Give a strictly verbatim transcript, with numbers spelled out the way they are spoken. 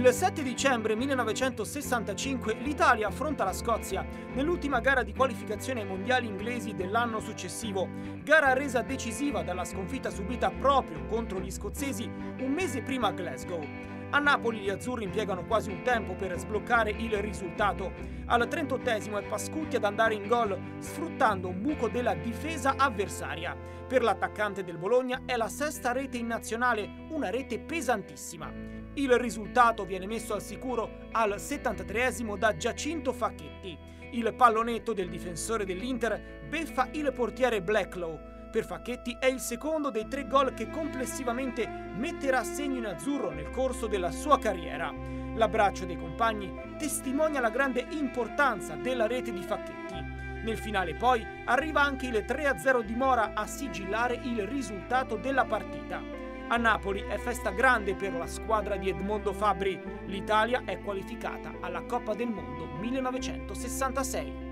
Il sette dicembre millenovecentosessantacinque l'Italia affronta la Scozia nell'ultima gara di qualificazione ai mondiali inglesi dell'anno successivo, gara resa decisiva dalla sconfitta subita proprio contro gli scozzesi un mese prima a Glasgow. A Napoli gli azzurri impiegano quasi un tempo per sbloccare il risultato. Al trentottesimo è Pascutti ad andare in gol, sfruttando un buco della difesa avversaria. Per l'attaccante del Bologna è la sesta rete in nazionale, una rete pesantissima. Il risultato viene messo al sicuro al settantatreesimo da Giacinto Facchetti. Il pallonetto del difensore dell'Inter beffa il portiere Blacklow. Per Facchetti è il secondo dei tre gol che complessivamente metterà a segno in azzurro nel corso della sua carriera. L'abbraccio dei compagni testimonia la grande importanza della rete di Facchetti. Nel finale poi arriva anche il tre a zero di Mora a sigillare il risultato della partita. A Napoli è festa grande per la squadra di Edmondo Fabbri. L'Italia è qualificata alla Coppa del Mondo millenovecentosessantasei.